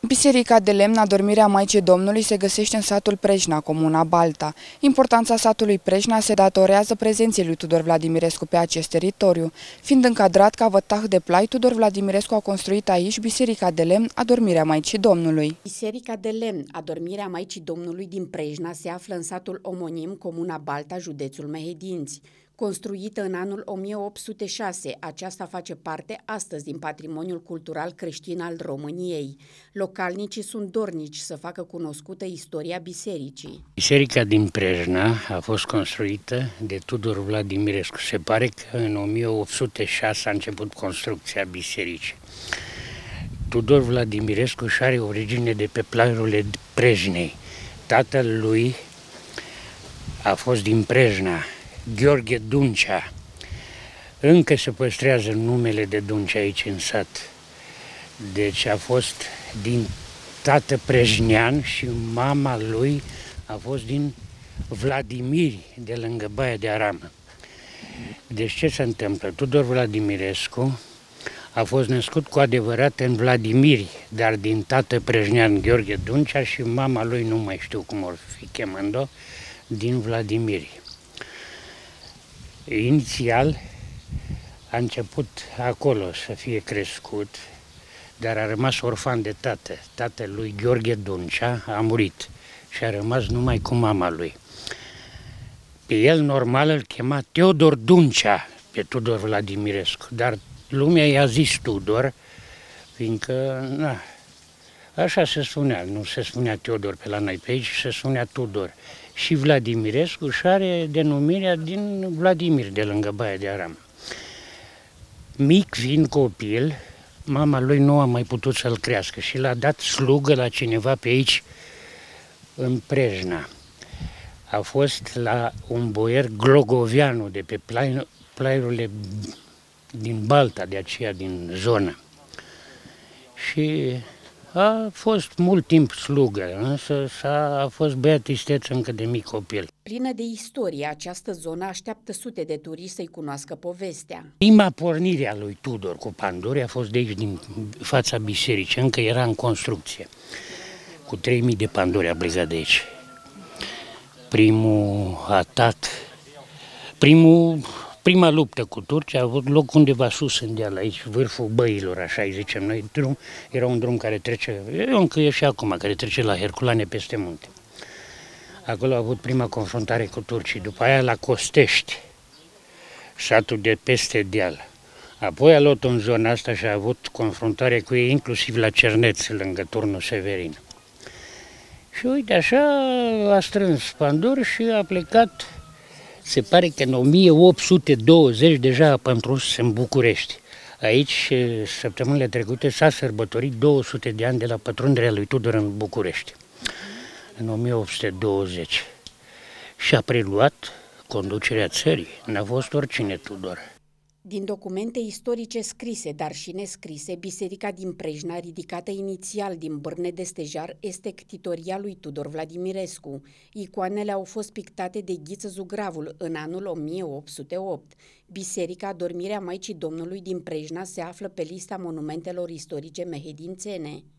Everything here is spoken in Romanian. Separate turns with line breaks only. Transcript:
Biserica de lemn Adormirea Maicii Domnului se găsește în satul Prejna, comuna Balta. Importanța satului Prejna se datorează prezenței lui Tudor Vladimirescu pe acest teritoriu. Fiind încadrat ca vătah de plai, Tudor Vladimirescu a construit aici Biserica de lemn Adormirea Maicii Domnului.
Biserica de lemn Adormirea Maicii Domnului din Prejna se află în satul omonim, comuna Balta, județul Mehedinți. Construită în anul 1806, aceasta face parte astăzi din patrimoniul cultural creștin al României. Localnicii sunt dornici să facă cunoscută istoria bisericii.
Biserica din Prejna a fost construită de Tudor Vladimirescu. Se pare că în 1806 a început construcția bisericii. Tudor Vladimirescu își are origine de pe plajurile Prejnei. Tatăl lui a fost din Prejna, Gheorghe Duncea. Încă se păstrează numele de Duncea aici în sat. Deci a fost din tată prejnean și mama lui a fost din Vladimiri, de lângă Baia de Aramă. Deci ce se întâmplă? Tudor Vladimirescu a fost născut cu adevărat în Vladimiri, dar din tată prejnean Gheorghe Duncea și mama lui, nu mai știu cum or fi chemând-o, din Vladimiri. Inițial a început acolo să fie crescut, dar a rămas orfan de tată. Tatăl lui Gheorghe Duncea a murit și a rămas numai cu mama lui. Pe el normal îl chema Teodor Duncea, pe Tudor Vladimirescu, dar lumea i-a zis Tudor, fiindcă așa se spunea, nu se spunea Teodor pe la noi pe aici, se spunea Tudor. Și Vladimirescu își are denumirea din Vladimir, de lângă Baia de Aramă. Mic fiind copil, mama lui nu a mai putut să-l crească și l-a dat slugă la cineva pe aici, în Prejna. A fost la un boier Glogovianu, de pe plaiurile din Balta, de aceea din zonă. Și a fost mult timp slugă, însă a fost băiat isteț încă de mic copil.
Plină de istorie, această zonă așteaptă sute de turiști să-i cunoască povestea.
Prima pornire a lui Tudor cu panduri a fost de aici, din fața bisericii, încă era în construcție. Cu 3000 de panduri a plecat de aici. Primul atac, prima luptă cu turci a avut loc undeva sus în deal, aici, vârful Băilor, așa îi zicem noi. Era un drum care trece, încă e și acum, care trece la Herculane peste munte. Acolo a avut prima confruntare cu turcii, după aia la Costești, satul de peste deal. Apoi a luat în zona asta și a avut confruntare cu ei, inclusiv la Cerneț, lângă Turnul Severin. Și uite, așa a strâns panduri și a plecat. Se pare că în 1820 deja a pătruns în București. Aici, săptămânile trecute, s-a sărbătorit 200 de ani de la pătrunderea lui Tudor în București, în 1820. Și a preluat conducerea țării. N-a fost oricine Tudor.
Din documente istorice scrise, dar și nescrise, Biserica din Prejna, ridicată inițial din Bârne de Stejar, este ctitoria lui Tudor Vladimirescu. Icoanele au fost pictate de Ghiță Zugravul în anul 1808. Biserica Adormirea Maicii Domnului din Prejna se află pe lista monumentelor istorice mehedințene.